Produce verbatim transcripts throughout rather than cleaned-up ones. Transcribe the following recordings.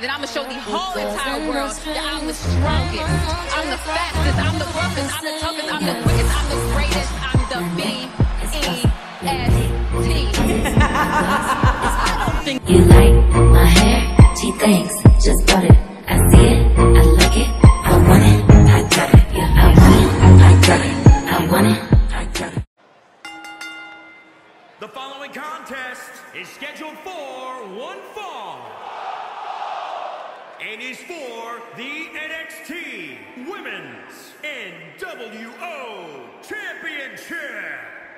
then I'ma show the whole entire world that I'm the strongest, I'm the fastest, I'm the roughest, I'm the toughest, I'm the quickest, I'm the greatest, I'm the B E S T. I don't think you like my hair. She thinks, just bought it. I see it, I like it, I want it, I got it. Yeah, I want it, I got it, I want it, I got it. The following contest is scheduled for one fall and is for the N X T Women's N W O Championship.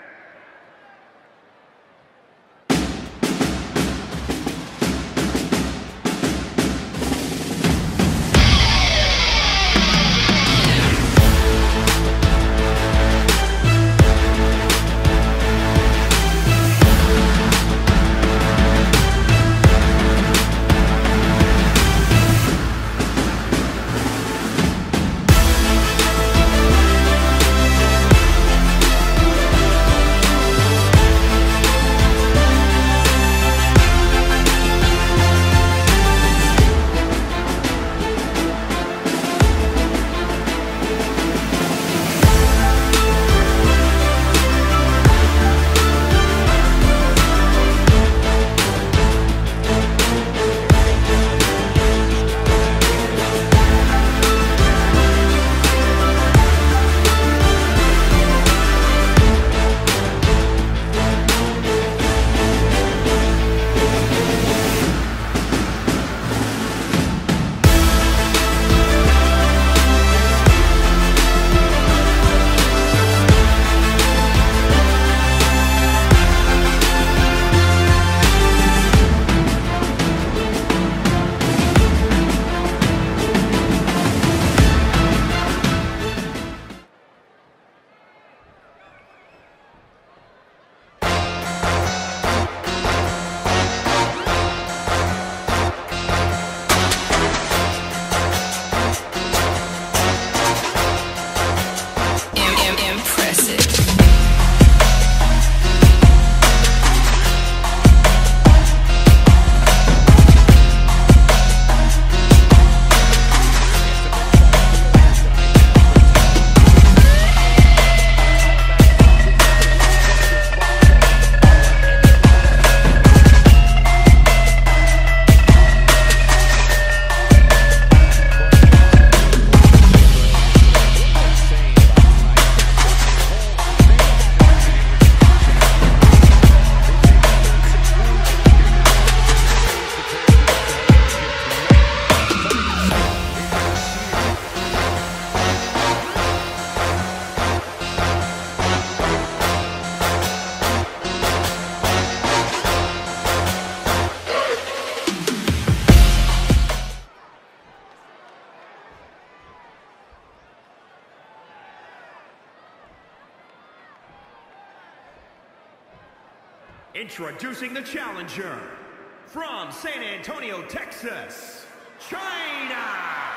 Introducing the challenger, from San Antonio, Texas, China,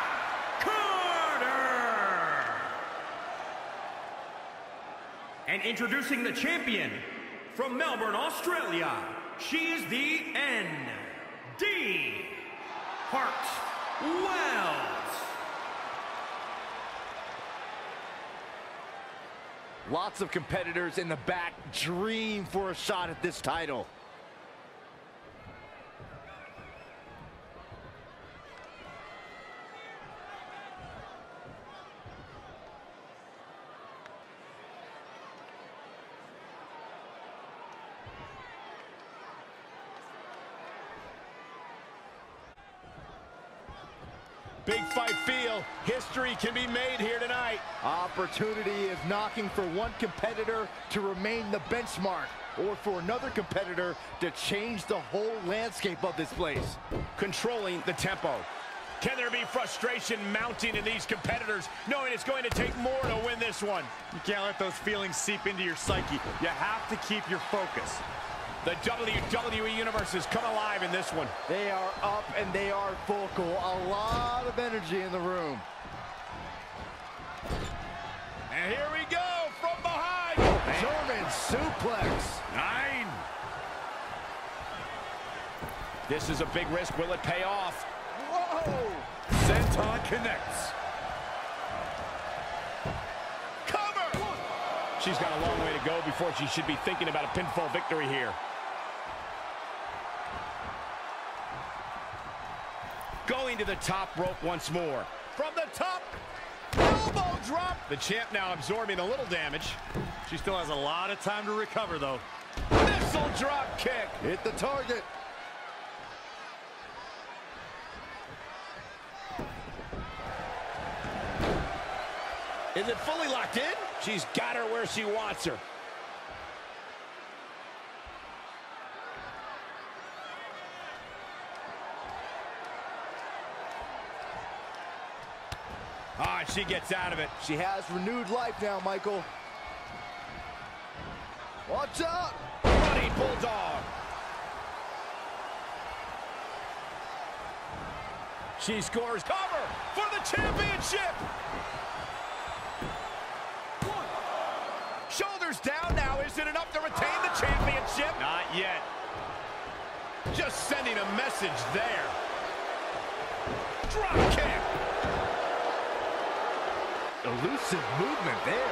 Carter. And introducing the champion, from Melbourne, Australia, she is the N D Hartwell. Lots of competitors in the back dream for a shot at this title. Big fight feel. History can be made here tonight. Opportunity is knocking for one competitor to remain the benchmark, or for another competitor to change the whole landscape of this place. Controlling the tempo. Can there be frustration mounting in these competitors, knowing it's going to take more to win this one? You can't let those feelings seep into your psyche. You have to keep your focus. The W W E Universe has come alive in this one. They are up and they are vocal. A lot of energy in the room. And here we go from behind. German suplex. Nine. This is a big risk. Will it pay off? Whoa. Swanton connects. Cover! She's got a long way to go before she should be thinking about a pinfall victory here. Going to the top rope once more. From the top, elbow drop. The champ now absorbing a little damage. She still has a lot of time to recover, though. Missile drop kick. Hit the target. Is it fully locked in? She's got her where she wants her. Ah, she gets out of it. She has renewed life now, Michael. Watch out! Running bulldog. She scores cover for the championship. Shoulders down now. Is it enough to retain the championship? Not yet. Just sending a message there. Drop kick. Elusive movement there.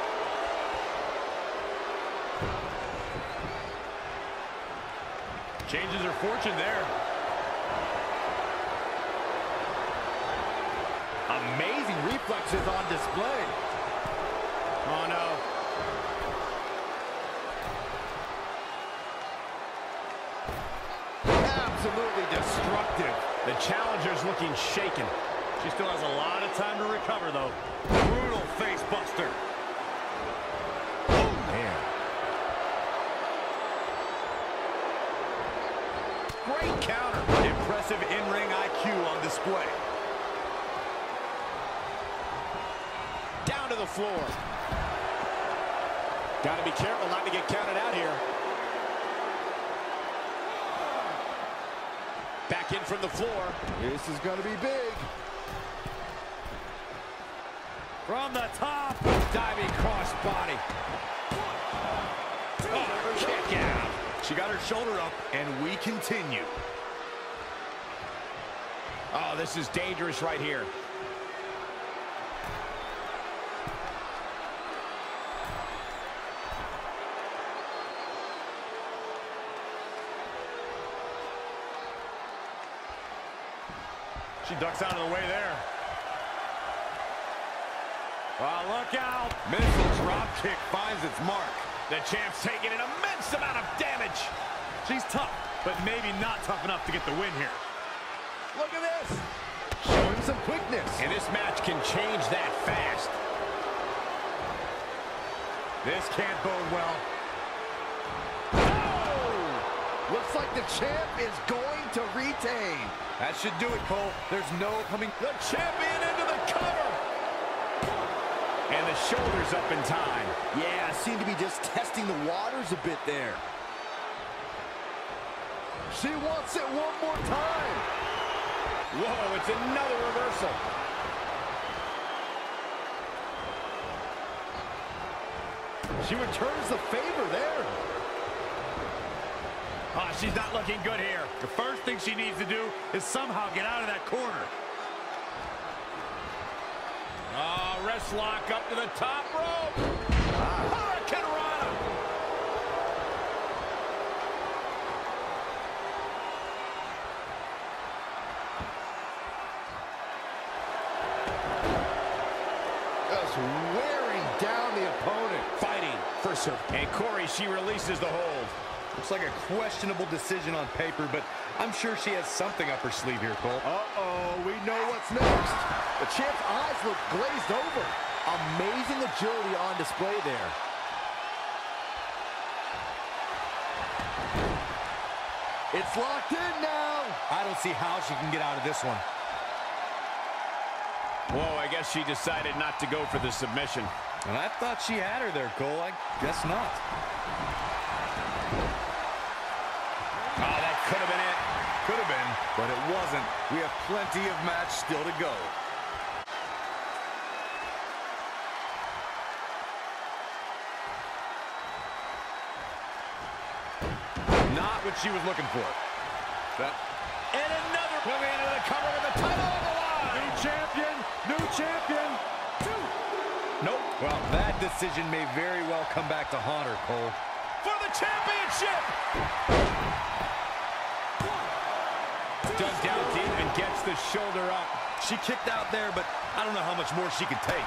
Changes her fortune there. Amazing reflexes on display. Oh, no. Absolutely destructive. The challenger's looking shaken. She still has a lot of time to recover, though. Brutal face buster. Oh, man. Great counter. Impressive in-ring I Q on display. Down to the floor. Got to be careful not to get counted out here. Back in from the floor. This is going to be big. From the top. Diving cross body. Oh, kick out. She got her shoulder up, and we continue. Oh, this is dangerous right here. She ducks out of the way there. Oh, look out. Missile drop kick finds its mark. The champ's taking an immense amount of damage. She's tough, but maybe not tough enough to get the win here. Look at this. Showing some quickness. And this match can change that fast. This can't bode well. Oh! Looks like the champ is going to retain. That should do it, Cole. There's no coming. The champion into the cover. And the shoulders up in time. Yeah, seemed to be just testing the waters a bit there. She wants it one more time. Whoa, it's another reversal. She returns the favor there. Oh, she's not looking good here. The first thing she needs to do is somehow get out of that corner. Oh, wrist lock up to the top rope. Hurricane Rana. Just wearing down the opponent. Fighting for some. And Corey, she releases the hold. Looks like a questionable decision on paper, but I'm sure she has something up her sleeve here, Cole. Uh-oh, we know what's next. The champ's eyes look glazed over. Amazing agility on display there. It's locked in now. I don't see how she can get out of this one. Whoa, I guess she decided not to go for the submission. And I thought she had her there, Cole. I guess not. Oh, that could have been it. Could have been, but it wasn't. We have plenty of match still to go. Not what she was looking for. That. And another coming into the cover with the title on the line. champion, new champion. Two. Nope. Well, that decision may very well come back to haunt her, Cole. For the championship! Dug down deep and gets the shoulder up. She kicked out there, but I don't know how much more she can take.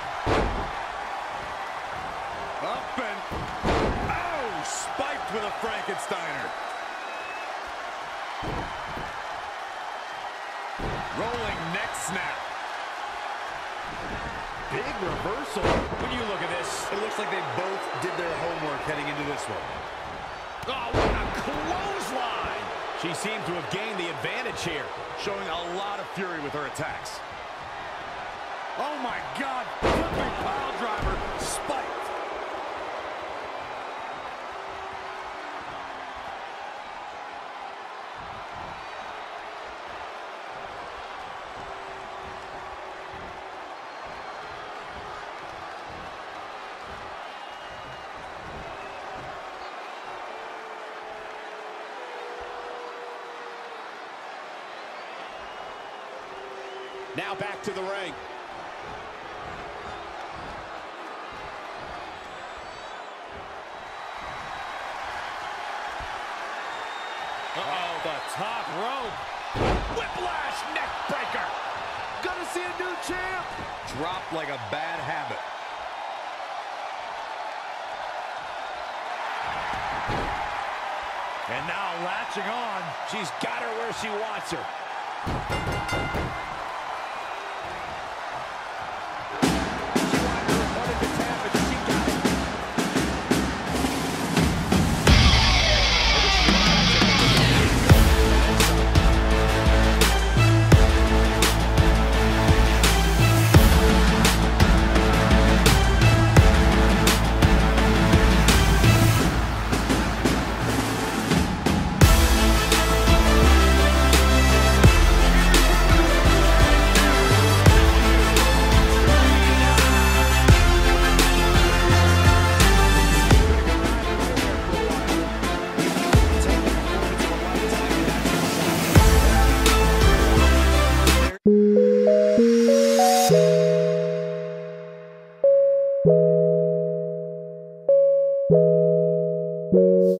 Up and... Oh! Spiked with a Frankensteiner. Rolling neck snap. Big reversal. When you look at this, It looks like they both did their homework heading into this one. oh, what a clothesline! She seemed to have gained the advantage here. Showing a lot of fury with her attacks. Oh my God! Flipping pile driver, spiked. Now back to the ring. Uh-oh, the top rope. Whiplash neck breaker. Gonna see a new champ. Dropped like a bad habit. And now latching on. She's got her where she wants her.